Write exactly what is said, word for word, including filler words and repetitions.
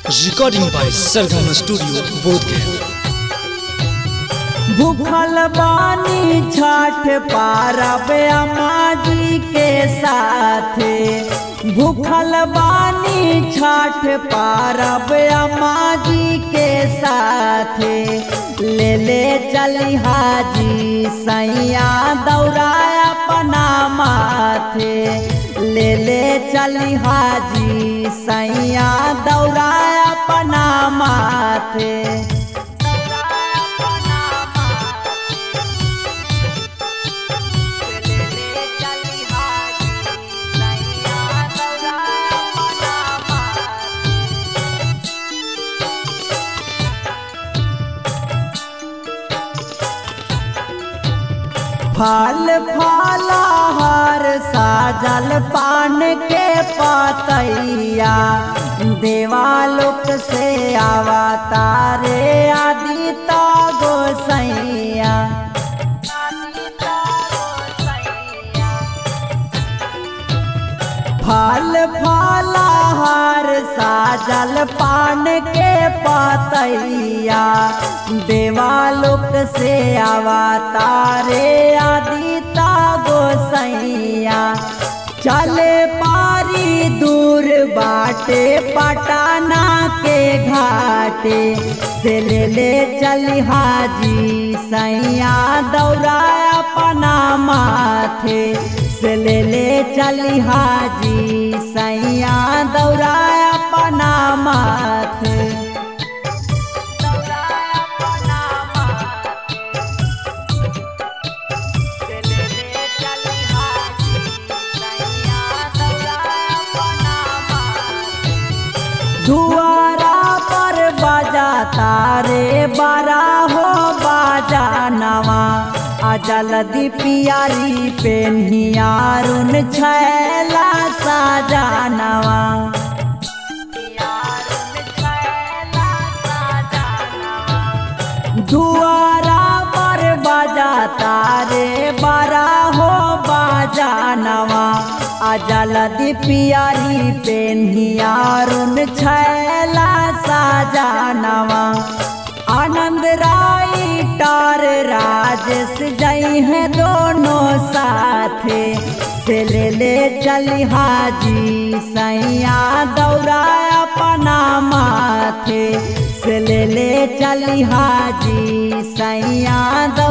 Recording by Sargama Studio, Bodhgaya। भूखल बानी छठ पारब अम्मा जी के साथ, भूखल बानी छठ पारब अम्मा जी के साथ। ले ले चली हाजी सैया दौड़ा अपना माथे, ले ले चली हाजी सैया दौड़ा अपना माथे। फल फलहार साजल पान के पतैया, देवालोक से अवतारे आदित्य गोसैया। फल फलहार साजल पान के पतैया, देवालोक से अवतारे आदित्य गोसैया। चले पारी दूर बाटे पटना के घाटे, से ले ले चली हाजी सैया दौड़ा अपना माथे, से ले ले चली हाजी सैया दौड़ा अपना माथे। दुआरा पर बाजा तारे बारा हो बाजा नवा, जल्दी पियारी पेन्हियारुन छैला साजनवा। दुआरा पर बाजा तारे बारा हो बाजा नवा, जल्दी पियारी पेन्हियारुन छैला साजनवा। आनंद राय टार राजेश जई हैं दोनों साथे, से ले ले चली हाजी सैया दौड़ा अपना माथे, से ले ले चली हाजी सैया।